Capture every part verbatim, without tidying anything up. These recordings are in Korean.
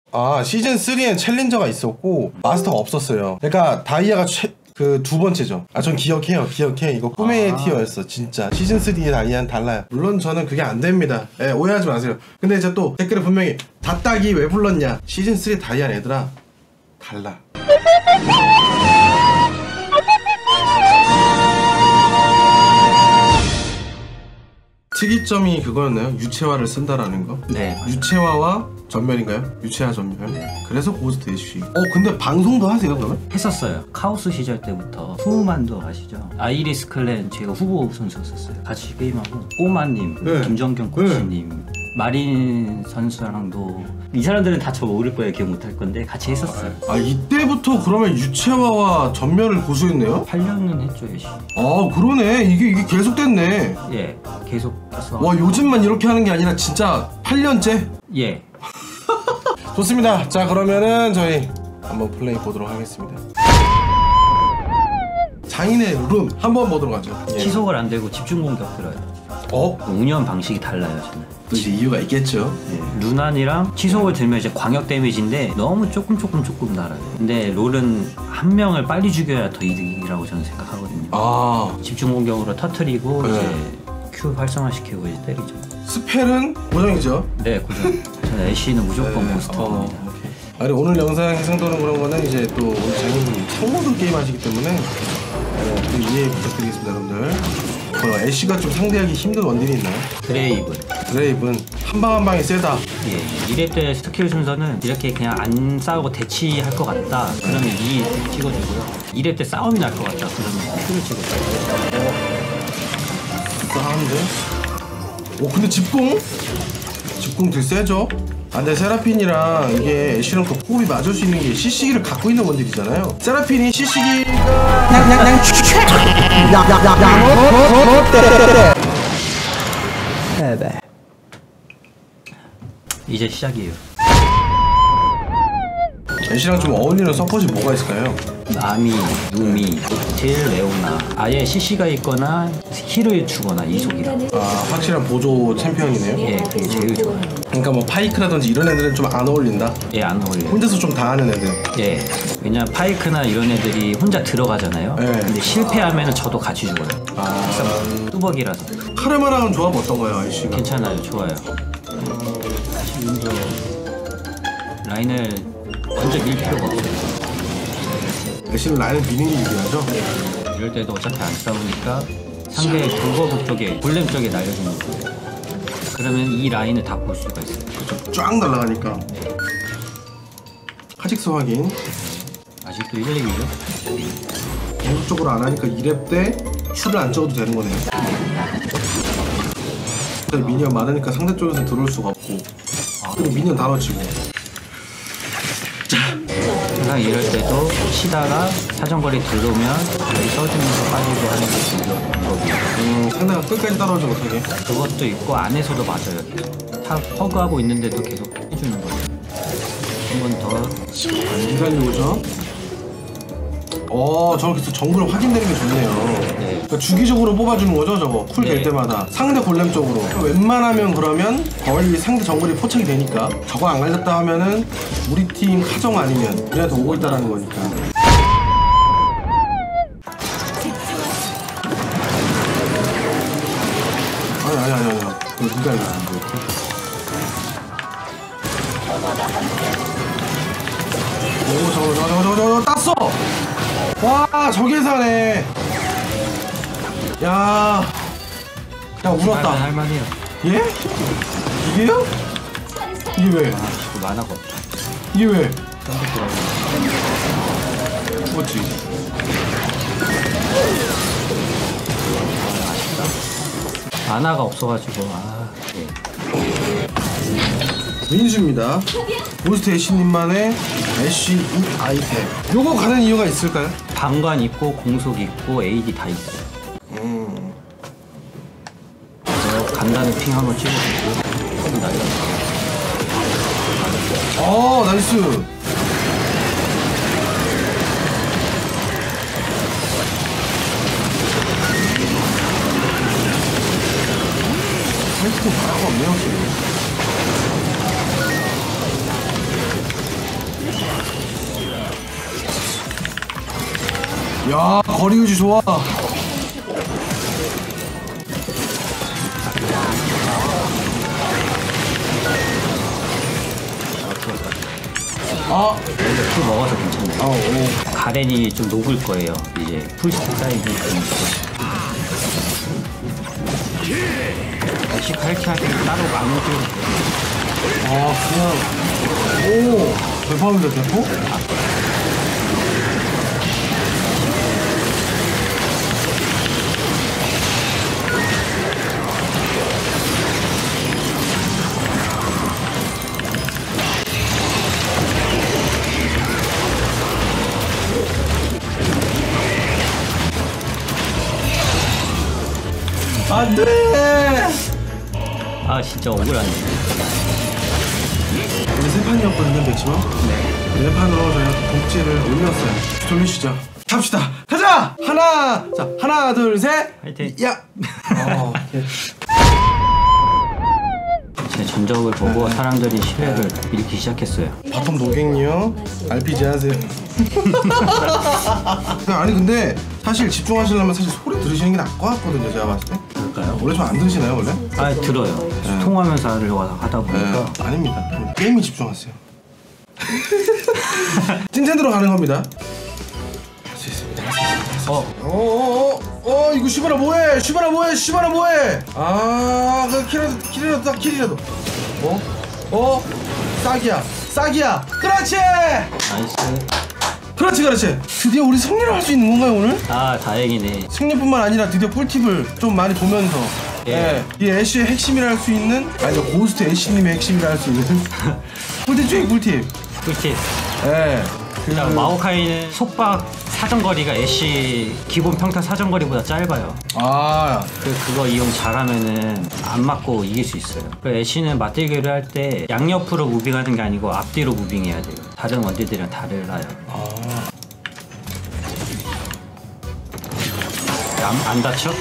아 시즌 쓰리엔 챌린저가 있었고 마스터가 없었어요. 그러니까 다이아가 최... 그 두 번째죠. 아 전 기억해요. 기억해. 이거 꿈의 아. 티어였어. 진짜 시즌 쓰리의 다이아는 달라요. 물론 저는 그게 안 됩니다. 예, 오해하지 마세요. 근데 이제 또 댓글에 분명히 다딱이 왜 불렀냐. 시즌 쓰리 다이아는 얘들아 달라. 특이점이 그거였나요? 유채화를 쓴다라는 거? 네. 유채화와 전멸인가요? 유채화 전멸? 네. 그래서 고스트 애쉬. 어 근데 방송도 하세요 그러면? 했었어요. 카오스 시절 때부터. 후만도 아시죠? 아이리스 클랜 제가 후보 선수였었어요. 같이 게임하고 꼬마님, 네. 김정경 코치님, 네. 마린 선수랑도 이 사람들은 다 저 모를 거예요. 기억 못할 건데 같이 했었어요. 아 이때부터 그러면 유채화와 전멸을 고수했네요? 팔 년은 했죠 애쉬. 아 그러네. 이게 이게 계속 됐네. 예, 계속 해서. 와 요즘만 이렇게 하는 게 아니라 진짜 팔 년째? 예. 좋습니다. 자 그러면은 저희 한번 플레이 보도록 하겠습니다. 장인의 룬 한번 보도록 하죠. 예. 치속을 안 되고 집중 공격 들어요. 어? 운영 방식이 달라요 저는. 이제 이유가 있겠죠. 네. 루난이랑 치속을 들면 이제 광역 데미지인데 너무 조금 조금 조금 날아요. 근데 롤은 한 명을 빨리 죽여야 더 이득이라고 저는 생각하거든요. 아 집중 공격으로 터트리고 네. 이제 Q 활성화시키고 이제 때리죠. 스펠은 고정이죠? 네 고정. 저는 애쉬는 무조건 네. 몬스터입니다. 어, 아니 오늘 영상 해상도는 그런 거는 이제 또 우리 장인님 창모드 게임 하시기 때문에 어, 좀 이해 부탁드리겠습니다 여러분들. 어, 애쉬가 좀 상대하기 힘든 원딜이 있나요? 드레이븐. 드레이븐 한방 한 방이 세다. 예, 일 회 때 스킬 순서는 이렇게 그냥 안 싸우고 대치할 것 같다. 그러면 이 찍어주고요. 일 회 때 싸움이 날 것 같다. 그러면 Q를 찍어주고요. 이거 하는데? 오 근데 집공? 집공 되게 세죠? 아 근데 세라핀이랑 이게 애쉬랑 또 호흡이 맞을 수 있는 게 씨씨기를 갖고 있는 원딜이잖아요. 세라핀이 씨씨기가 냥냥냥 네네. 이제 시작이에요. 애쉬랑 좀 어울리는 서폿이 뭐가 있을까요? 나미, 누미, 딜, 레오나. 아예 씨씨가 있거나 힐을 주거나 이속이랑. 아 확실한 보조 챔피언이네요. 예, 그게 제일 좋아요. 그러니까 뭐 파이크라든지 이런 애들은 좀 안 어울린다? 예, 안 어울려요. 혼자서 좀 다 하는 애들. 예, 왜냐면 파이크나 이런 애들이 혼자 들어가잖아요. 예. 근데 실패하면 저도 같이 죽어요. 아 뚜벅이라서. 카르마랑은 조합 어떤가요 애쉬가? 괜찮아요, 좋아요. 사실 먼저 라인을 먼저 밀 필요가 없어요. 애쉬는 라인을 미는 게 유리하죠? 이럴 때도 어차피 안 싸우니까 상대 돌거북 쪽에 골렘 쪽에 날려주는 거예요. 그러면 이 라인을 다 볼 수가 있어요. 그렇죠. 쫙 날아가니까. 네. 카직스 확인. 아직도 일 렙이죠? 공격적으로 안 하니까 이 렙 때 큐를 안 찍어도 되는 거네요. 미니언 많으니까 상대 쪽에서 들어올 수가 없고. 그리고 미니언 다 넣어치고. 항상 이럴 때도 치다가 사정거리 들어오면 여기 써주면서 빠지고 하는 게 중요한 방법이에요. 음, 상대가 끝까지 따라오지 못하게. 그것도 있고 안에서도 맞아요. 계속. 다 허그하고 있는데도 계속 해주는 거예요. 한 번 더. 기다리고 오죠. 어, 저렇게 해서 정글 확인되는 게 좋네요. 네. 그러니까 주기적으로 뽑아주는 거죠, 저거. 쿨 될 네. 때마다. 상대 골렘 쪽으로. 웬만하면 그러면 거의 상대 정글이 포착이 되니까 저거 안 갈렸다 하면은 우리 팀 카정 아니면 우리한테 오고 있다라는 거니까. 아니, 아니, 아니, 아니. 그거 누가 알려? 오, 저거, 저거, 저거, 저거, 땄어! 와, 저게 사네. 야, 야, 울었다. 할만해요. 예? 이게요? 이게 왜? 아, 이거 만화가 없다. 이게 왜? 죽었지. 만화가 없어가지고, 아. 네. 민수입니다. 몬스터 애쉬님만의 애쉬 굿 아이템. 요거 가는 이유가 있을까요? 방관 있고, 공속 있고, 에이디 다 있어요. 음. 그래서 간단히 핑 한번 찍어주고, 한번 날려주세요. 어, 나이스. 파이트도 바라가 없네요, 지금. 야, 거리 유지 좋아. 아, 풀 먹어서 괜찮네요. 아, 오. 가렌이 좀 녹을 거예요. 이제 풀스택 사이즈 좀. 역시 칼키한테 따로 안 오죠. 아, 그냥. 오, 대파입니다, 대포? 안 돼! 아, 진짜 억울하네. 우리 세 판이었거든요, 매치만? 네. 네 판으로 저희가 복지를 올렸어요. 돌리시죠. 갑시다! 가자! 하나! 자, 하나, 둘, 셋! 화이팅! 야! 어, 예. 제 전적을 보고 네. 사람들이 신뢰를 잃기 시작했어요. 바텀 노갱이요? 알피지 하세요. 아니 근데 사실 집중하시려면 사실 소리 들으시는 게 나을 것 같거든요, 제가 봤을 때. 그럴까요? 원래 좀 안 들으시나요, 원래? 아, 들어요. 네. 통화하면서 하려고 하다 보니까. 네. 아닙니다. 게임에 집중하세요. 찐텐으로 가는 겁니다. 할 수 있습니다. 할 수 있습니다. 어, 어어어 어, 이거 슈바나 뭐해? 슈바나 뭐해? 슈바나 뭐해? 아, 그 킬이라도 킬이라도 딱 킬이라도. 어? 어? 싹이야. 싹이야. 그렇지. 나이스. 그렇지, 그렇지. 드디어 우리 승리를 할 수 있는 건가요, 오늘? 아, 다행이네. 승리뿐만 아니라 드디어 꿀팁을 좀 많이 보면서 예. 예, 이 애쉬의 핵심이라 할 수 있는, 아니 고스트 애쉬님의 핵심이라 할 수 있는 꿀팁 중에 꿀팁. 꿀팁. 예. 그 자, 마오카이는 속박 사정거리가 애쉬 기본 평타 사정거리보다 짧아요. 아, 그, 그거 이용 잘하면은 안 맞고 이길 수 있어요. 그 애쉬는 맞대결을 할 때 양옆으로 무빙하는 게 아니고 앞뒤로 무빙해야 돼요. 다른 원딜들이랑 달라요. 아, 안, 안 다쳐?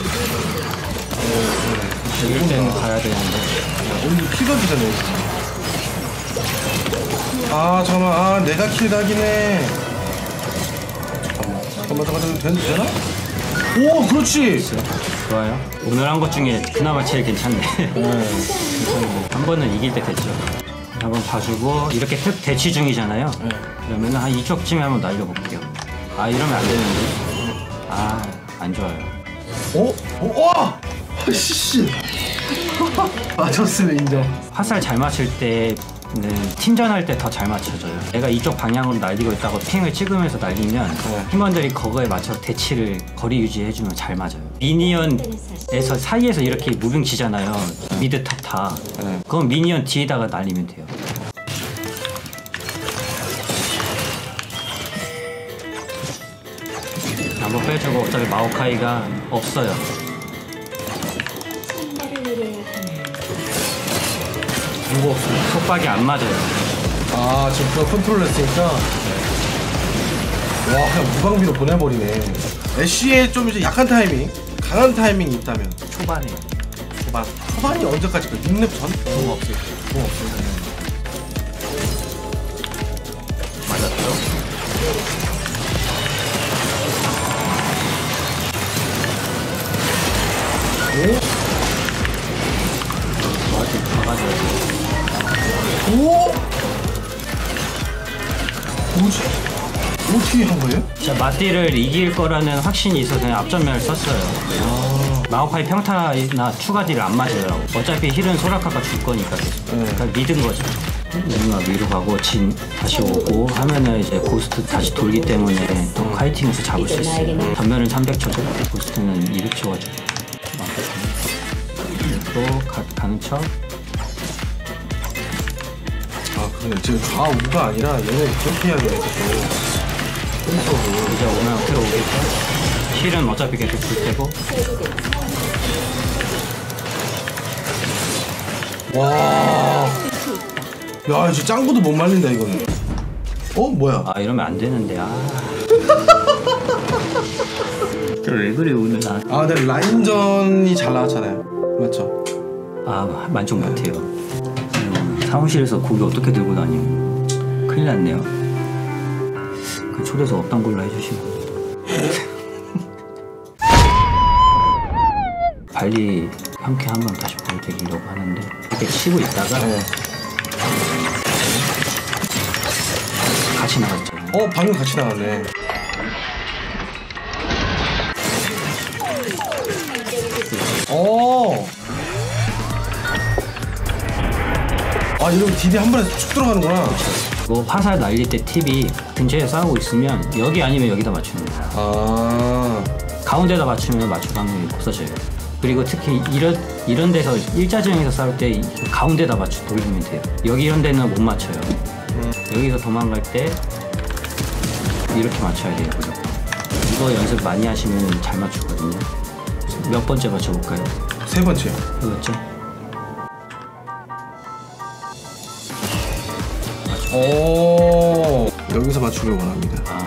이럴 때는 가야 되는데. 오늘 킬각이잖아요. 아, 잠깐만. 아, 내가 킬각이네. 잠깐만, 잠깐만, 잠깐만. 되나? 오, 그렇지. 좋아요. 오늘 한 것 중에 그나마 제일 괜찮네. 네. 한 번은 이길 때 됐죠. 한번 봐주고 이렇게 탭 대치 중이잖아요. 네. 그러면 한 이쪽쯤에 한번 날려볼게요. 아, 이러면 안 되는데. 아, 안 좋아요. 오, 오, 와! 씨. 맞췄으면 인정. 화살 잘 맞출 때는 팀전할 때 더 잘 맞춰져요. 내가 이쪽 방향으로 날리고 있다고 핑을 찍으면서 날리면 네. 팀원들이 그거에 맞춰 대치를 거리 유지해주면 잘 맞아요. 미니언에서 사이에서 이렇게 무빙 치잖아요. 미드 탑 다. 네. 그건 미니언 뒤에다가 날리면 돼요. 한번 빼주고 어차피 마오카이가 없어요. 누구 없어? 속박이 안 맞아요. 아, 지금 그거 컨트롤 했으니까. 와, 그냥 무방비로 보내버리네. 애쉬의 좀 이제 약한 타이밍, 강한 타이밍이 있다면. 초반에 초반. 초반이 언제까지? 그 육 렙 전? 공 없을 때. 뭐 없어요. 맞았죠? 오? 맞아, 가가줘야 돼. 오? 뭐지? 어떻게 한 거예요? 자, 마띠를 이길 거라는 확신이 있어서 그냥 앞전면을 썼어요. 아, 마오카이 평타나 추가 딜을 안 맞아요. 어차피 힐은 소라카가 줄 거니까. 네. 그러니까 믿은 거죠. 레누가 위로 가고 진 다시 오고 하면은 이제 고스트 다시 돌기 때문에 또 카이팅에서 잡을 수 있어요. 전면은 삼백 초죠. 고스트는 이백 초가죠. 또 가, 가는 척. 아, 그러네. 지금 좌우가 아니라 얘네 그렇게 해야 되겠어. 이제 오면 어떻게 오겠죠? 힐은 어차피 계속 줄 테고. 와. 야, 이제 짱구도 못 말린다, 이거는. 어? 뭐야? 아, 이러면 안 되는데. 아. 왜 그래 오늘 나. 아, 근데 라인전이 잘 나왔잖아요. 맞죠? 아, 만족 못해요. 음, 사무실에서 고기 어떻게 들고 다니고 큰일 났네요. 그 초대서 없던 걸로 해주시고. 발리 형캐 한번 다시 보여드리려고 하는데 이렇게 치고 있다가 네. 같이 나갔잖아요. 어 방금 같이 나갔네. 어. 아 이러면 딜이 한 번에 쭉 들어가는구나. 뭐 화살 날릴 때 팁이 근처에 싸우고 있으면 여기 아니면 여기다 맞추는 거야. 아. 가운데다 맞추면 맞출 확률이 없어져요. 그리고 특히 이런 이런 데서 일자정에서 싸울 때 이 가운데다 맞추 돌리면 돼요. 여기 이런 데는 못 맞춰요. 음. 여기서 도망갈 때 이렇게 맞춰야 돼요, 무조건. 이거 연습 많이 하시면 잘 맞추거든요. 몇 번째 맞춰볼까요? 세 번째. 이거죠? 오. 여기서 맞추길 원합니다. 아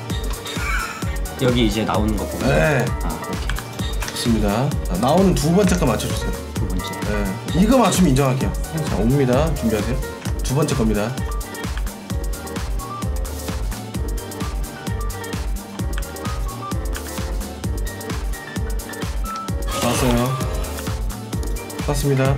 여기 이제 나오는 거 보고. 네. 아 오케이. 좋습니다. 자, 나오는 두 번째 거 맞춰주세요. 두 번째. 네. 이거 맞추면 인정할게요. 자 옵니다. 준비하세요. 두 번째 겁니다. 왔어요. 왔습니다.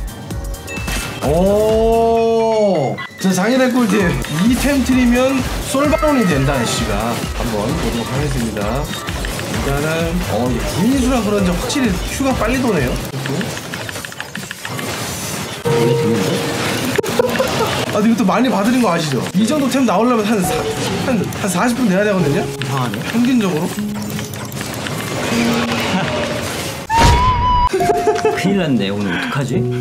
오. 자 장인의 꿀팁. 이 템 트리면 솔바론이 된다 애쉬가. 한번 보도록 하겠습니다. 일단은 어 이게 구인수라 그런지 확실히 큐가 빨리 도네요. 원래 되는데? 아 근데 이것도 많이 받으는 거 아시죠? 이 정도 템 나오려면 한, 사, 한, 한 사십 분 내야 되거든요? 이상하네. 평균적으로? 큰일 났네. 오늘 어떡하지?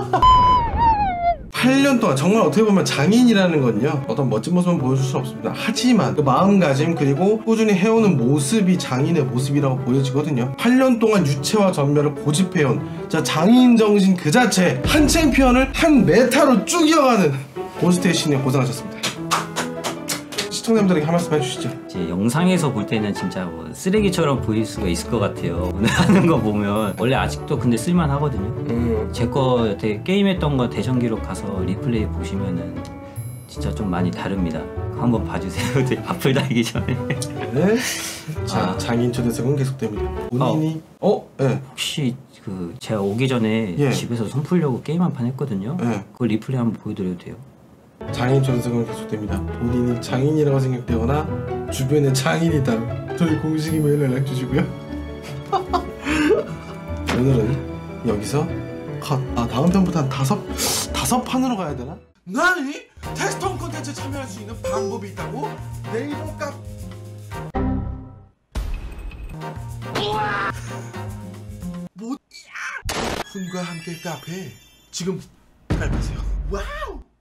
팔 년 동안 정말 어떻게 보면 장인이라는 건요 어떤 멋진 모습은 보여줄 수 없습니다. 하지만 그 마음가짐 그리고 꾸준히 해오는 모습이 장인의 모습이라고 보여지거든요. 팔 년 동안 유체와 전멸을 고집해온 자 장인 정신 그 자체. 한 챔피언을 한 메타로 쭉 이어가는 고스트의 신이 고생하셨습니다. 시청자분들에게 한 말씀 해주시죠. 이제 영상에서 볼 때는 진짜 뭐 쓰레기처럼 보일 수가 있을 것 같아요. 오늘 하는 거 보면 원래 아직도 근데 쓸만 하거든요. 음. 제 거 되게 게임했던 거 대전 기록 가서 리플레이 보시면은 진짜 좀 많이 다릅니다. 한번 봐주세요. 앞을 달기 전에. 네. 자 아. 장인 초대석은 계속됩니다. 본인이 어? 예. 어? 네. 혹시 그 제가 오기 전에 예. 집에서 손 풀려고 게임 한 판 했거든요. 네. 그걸 리플레이 한번 보여드려도 돼요? 장인 전승은 계속됩니다. 본인이 장인이라고 생각되거나 주변에 장인이 있다면 저희 공식 이메일 연락 주시고요. 오늘은 여기서 컷. 아 다음 편부터 한 다섯 다섯 판으로 가야 되나? 나니 테스트홈 콘텐츠 참여할 수 있는 방법이 있다고? 네이버 카 뭐 훈과 함께 카페 지금 가입하세요. 와우.